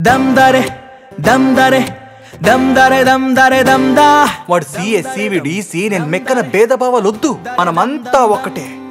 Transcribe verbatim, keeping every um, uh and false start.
దమ్దారే దమ్దారే దమ్దారే దమ్దారే దమ్దా. వాడు సిఎస్సి వీడు ఈసీ, నేను మెక్కన భేదభావాలు వద్దు, మనమంతా ఒక్కటే.